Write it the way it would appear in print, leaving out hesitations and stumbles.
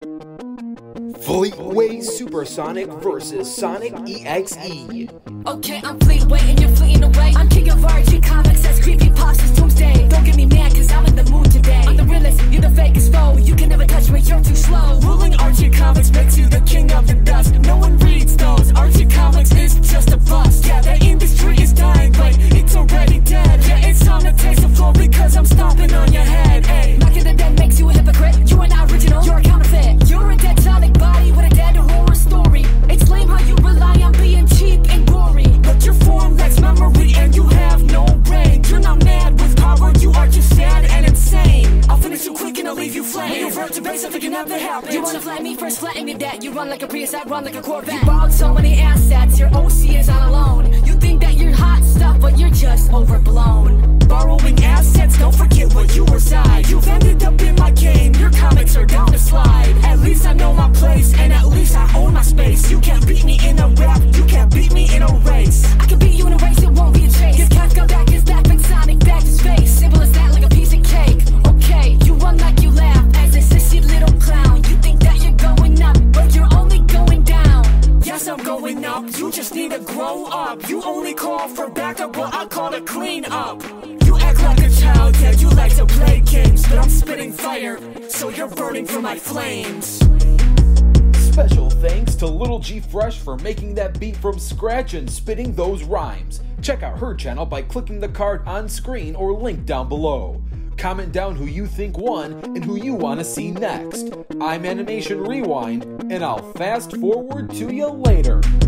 Fleetway Supersonic vs. Sonic EXE. Okay, I'm Fleetway and you're fleeting away. I'm king of RG Comics, that's creepy pastas doomsday. Don't get me mad cause I'm in the mood today. I'm the realest, you're the fakest foe. You can never touch me, you're too slow. Ruling RG Comics makes you the king of the dust. No one reads those, RG Comics is just a bust. Yeah, the industry is dying, but it's already dead. Yeah, it's time to taste the floor because I'm stomping on your head. Ay, knocking the dead makes you a hypocrite. You are not original, you're a counterfeit. You're a dead Sonic body with a dead horror story. It's lame how you rely on being cheap and gory. But your form lacks memory and you have no brain. You're not mad with power, you are just sad and insane. I'll finish you quick and I'll leave you flame. When you revert to base, I think never happened. You wanna flat me first, flatten me that. You run like a Prius, I run like a Corvette. You bought so many assets, your OC is on a loan. You think that you're hot stuff, but you're just overblown. Borrowing assets, don't forget what you reside. You've ended up in my game, your comics are down to slide. At least I know my place, and at least I own my space. You can't beat me in a rap, you can't beat me in a race. I can beat you in a race, it won't be a chase. Your Kafka back is back, and Sonic back to space. Simple as that, like a piece of cake. Okay, you run like you laugh, as a sissy little clown. You think that you're going up, but you're only going down. Yes, I'm going up, you just need to grow up. You only call for backup, well I call to clean up. You act like a child, yeah, you like to play games. But I'm spitting fire, so you're burning from my flames. Special thanks to Little G Fresh for making that beat from scratch and spitting those rhymes. Check out her channel by clicking the card on screen or link down below. Comment down who you think won and who you want to see next. I'm Animation Rewind, and I'll fast forward to you later.